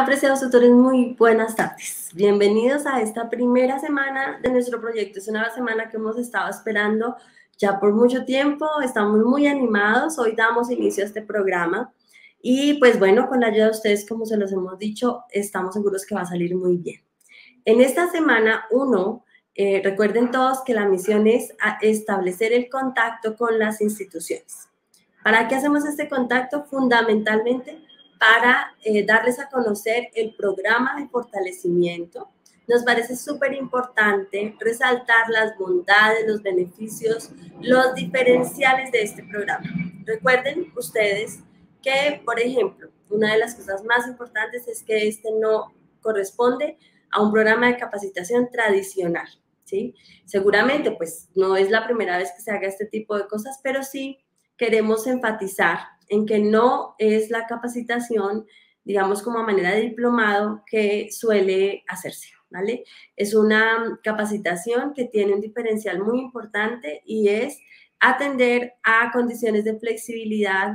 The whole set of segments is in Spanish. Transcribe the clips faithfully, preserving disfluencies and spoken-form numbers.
Apreciados tutores, muy buenas tardes. Bienvenidos a esta primera semana de nuestro proyecto. Es una semana que hemos estado esperando ya por mucho tiempo. Estamos muy animados. Hoy damos inicio a este programa. Y pues bueno, con la ayuda de ustedes, como se los hemos dicho, estamos seguros que va a salir muy bien. En esta semana uno, eh, recuerden todos que la misión es establecer el contacto con las instituciones. ¿Para qué hacemos este contacto? Fundamentalmente para eh, darles a conocer el programa de fortalecimiento. Nos parece súper importante resaltar las bondades, los beneficios, los diferenciales de este programa. Recuerden ustedes que, por ejemplo, una de las cosas más importantes es que este no corresponde a un programa de capacitación tradicional, ¿sí? Seguramente, pues, no es la primera vez que se haga este tipo de cosas, pero sí queremos enfatizar en que no es la capacitación, digamos, como a manera de diplomado que suele hacerse, ¿vale? Es una capacitación que tiene un diferencial muy importante y es atender a condiciones de flexibilidad,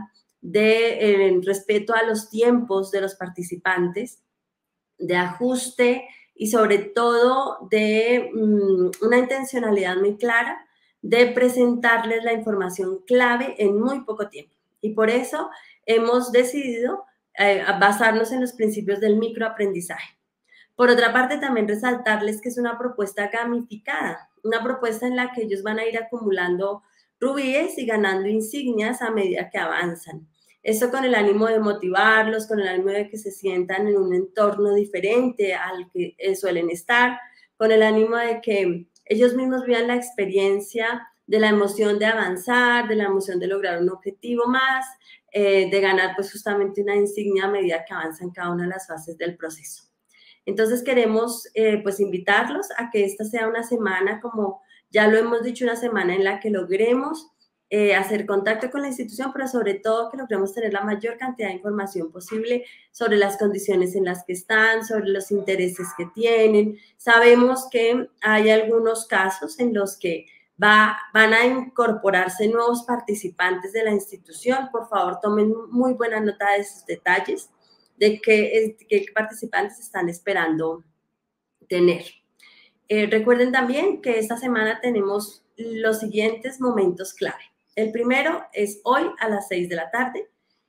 de eh, respeto a los tiempos de los participantes, de ajuste y sobre todo de um, una intencionalidad muy clara de presentarles la información clave en muy poco tiempo. Y por eso hemos decidido eh, basarnos en los principios del microaprendizaje. Por otra parte, también resaltarles que es una propuesta gamificada, una propuesta en la que ellos van a ir acumulando rubíes y ganando insignias a medida que avanzan. Esto con el ánimo de motivarlos, con el ánimo de que se sientan en un entorno diferente al que suelen estar, con el ánimo de que ellos mismos vivan la experiencia de la emoción de avanzar, de la emoción de lograr un objetivo más, eh, de ganar pues justamente una insignia a medida que avanzan cada una de las fases del proceso. Entonces queremos eh, pues invitarlos a que esta sea una semana, como ya lo hemos dicho, una semana en la que logremos eh, hacer contacto con la institución, pero sobre todo que logremos tener la mayor cantidad de información posible sobre las condiciones en las que están, sobre los intereses que tienen. Sabemos que hay algunos casos en los que va, van a incorporarse nuevos participantes de la institución. Por favor, tomen muy buena nota de esos detalles, de qué, qué participantes están esperando tener. Eh, recuerden también que esta semana tenemos los siguientes momentos clave. El primero es hoy a las seis de la tarde,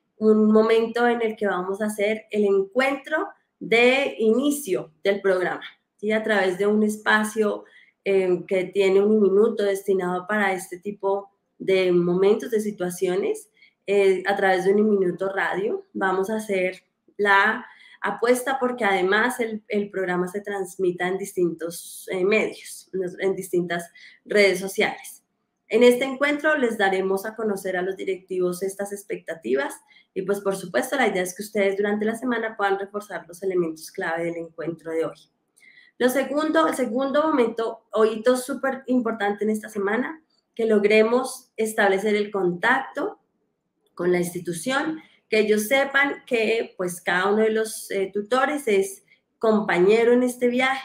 un momento en el que vamos a hacer el encuentro de inicio del programa, ¿sí? A través de un espacio eh, que tiene un minuto destinado para este tipo de momentos, de situaciones, eh, a través de un minuto radio. Vamos a hacer la apuesta porque además el, el programa se transmita en distintos eh, medios, en distintas redes sociales. En este encuentro les daremos a conocer a los directivos estas expectativas y pues por supuesto la idea es que ustedes durante la semana puedan reforzar los elementos clave del encuentro de hoy. Lo segundo, el segundo momento, hito súper importante en esta semana, que logremos establecer el contacto con la institución, que ellos sepan que pues cada uno de los eh, tutores es compañero en este viaje.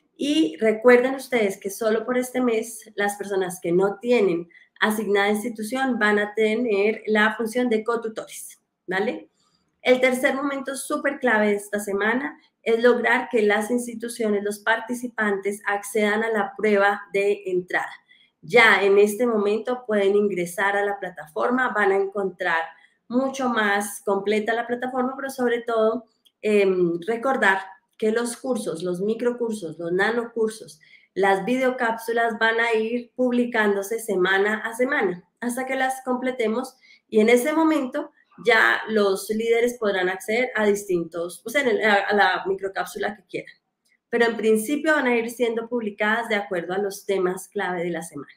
Y recuerden ustedes que solo por este mes las personas que no tienen asignada institución van a tener la función de cotutores, ¿vale? El tercer momento súper clave de esta semana es lograr que las instituciones, los participantes accedan a la prueba de entrada. Ya en este momento pueden ingresar a la plataforma, van a encontrar mucho más completa la plataforma, pero sobre todo eh, recordar que los cursos, los microcursos, los nanocursos, las videocápsulas van a ir publicándose semana a semana hasta que las completemos y en ese momento ya los líderes podrán acceder a distintos, pues en el, a la microcápsula que quieran. Pero en principio van a ir siendo publicadas de acuerdo a los temas clave de la semana.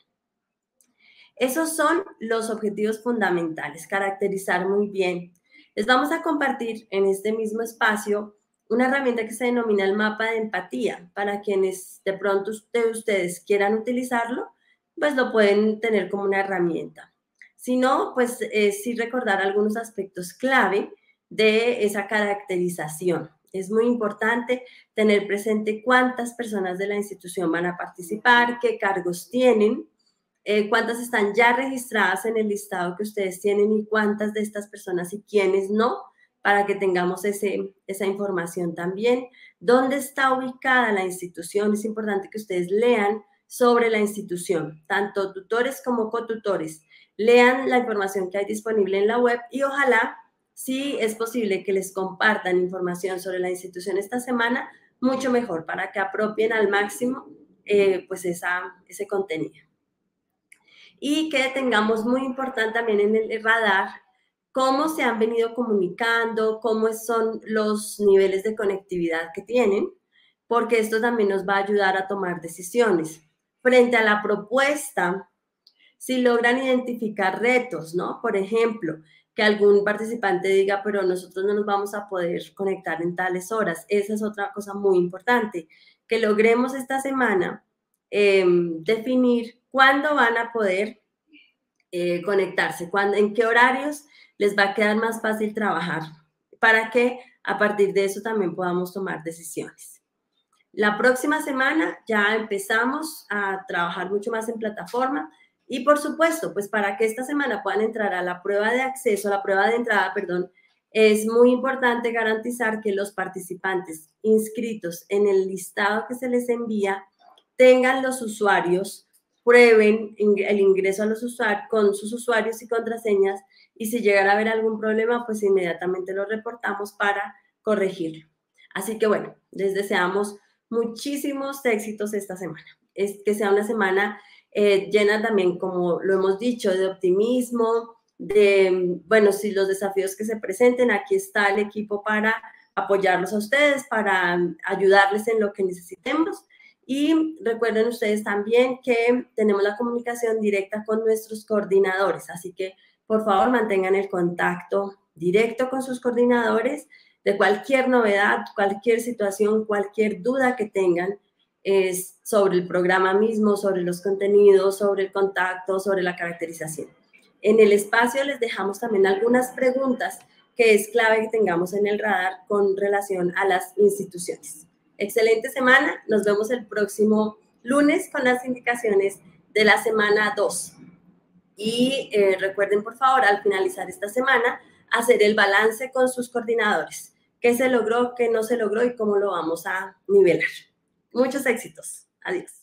Esos son los objetivos fundamentales, caracterizar muy bien. Les vamos a compartir en este mismo espacio una herramienta que se denomina el mapa de empatía. Para quienes de pronto usted, ustedes quieran utilizarlo, pues lo pueden tener como una herramienta. Si no, pues eh, sí recordar algunos aspectos clave de esa caracterización. Es muy importante tener presente cuántas personas de la institución van a participar, qué cargos tienen, eh, cuántas están ya registradas en el listado que ustedes tienen y cuántas de estas personas y quiénes no para que tengamos ese, esa información también. ¿Dónde está ubicada la institución? Es importante que ustedes lean sobre la institución, tanto tutores como cotutores. Lean la información que hay disponible en la web y ojalá, si es posible, que les compartan información sobre la institución esta semana, mucho mejor, para que apropien al máximo eh, pues esa, ese contenido. Y que tengamos muy importante también en el radar cómo se han venido comunicando, cómo son los niveles de conectividad que tienen, porque esto también nos va a ayudar a tomar decisiones. Frente a la propuesta, si logran identificar retos, ¿no? Por ejemplo, que algún participante diga, pero nosotros no nos vamos a poder conectar en tales horas. Esa es otra cosa muy importante, que logremos esta semana eh, definir cuándo van a poder eh, conectarse, cuándo, en qué horarios les va a quedar más fácil trabajar, para que a partir de eso también podamos tomar decisiones. La próxima semana ya empezamos a trabajar mucho más en plataforma y, por supuesto, pues para que esta semana puedan entrar a la prueba de acceso, a la prueba de entrada, perdón, es muy importante garantizar que los participantes inscritos en el listado que se les envía tengan los usuarios, prueben el ingreso a los usuarios con sus usuarios y contraseñas, y si llegara a haber algún problema, pues inmediatamente lo reportamos para corregirlo. Así que bueno, les deseamos muchísimos éxitos esta semana. Es que sea una semana eh, llena también, como lo hemos dicho, de optimismo, de, bueno, si los desafíos que se presenten, aquí está el equipo para apoyarlos a ustedes, para ayudarles en lo que necesitemos. Y recuerden ustedes también que tenemos la comunicación directa con nuestros coordinadores, así que por favor mantengan el contacto directo con sus coordinadores de cualquier novedad, cualquier situación, cualquier duda que tengan es sobre el programa mismo, sobre los contenidos, sobre el contacto, sobre la caracterización. En el espacio les dejamos también algunas preguntas que es clave que tengamos en el radar con relación a las instituciones. Excelente semana, nos vemos el próximo lunes con las indicaciones de la semana dos. Y eh, recuerden, por favor, al finalizar esta semana, hacer el balance con sus coordinadores. ¿Qué se logró, qué no se logró y cómo lo vamos a nivelar? Muchos éxitos. Adiós.